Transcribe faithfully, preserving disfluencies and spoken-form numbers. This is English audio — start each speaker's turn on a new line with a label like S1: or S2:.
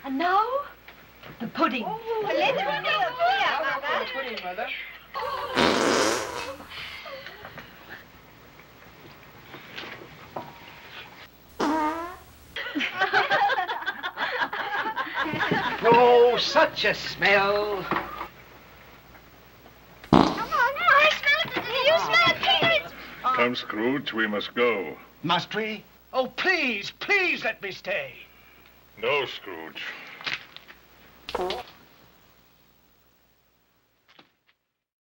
S1: And now, the pudding.
S2: Oh, a little milk here, Mother.
S3: The pudding, Mother.
S4: Oh, such a smell.
S2: Come on, I smell it. You smell it, Peter.
S5: Come, Scrooge, we must go.
S4: Must we? Oh, please, please let me stay.
S5: No, Scrooge.